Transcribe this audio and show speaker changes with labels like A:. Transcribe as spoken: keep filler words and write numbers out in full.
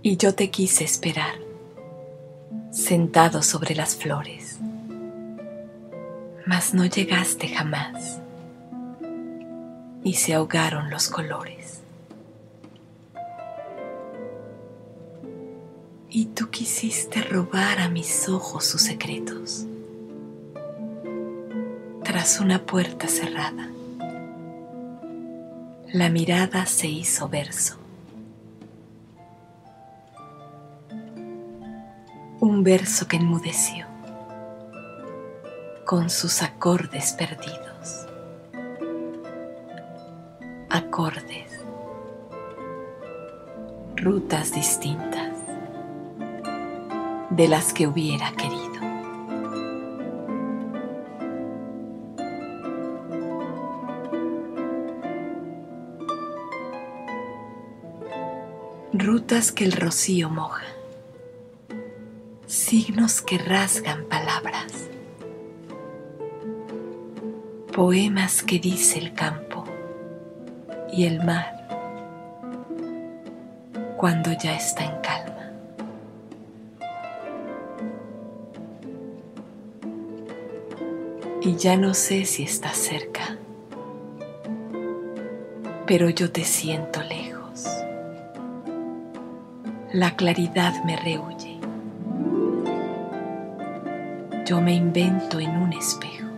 A: Y yo te quise esperar, sentado sobre las flores, mas no llegaste jamás, y se ahogaron los colores. Y tú quisiste robar a mis ojos sus secretos, tras una puerta cerrada. La mirada se hizo verso, un verso que enmudeció con sus acordes perdidos, acordes, rutas distintas de las que hubiera querido. Rutas que el rocío moja, signos que rasgan palabras, poemas que dice el campo y el mar cuando ya está en calma. Y ya no sé si estás cerca, pero yo te siento lejos. La claridad me rehuye. Yo me invento en un espejo.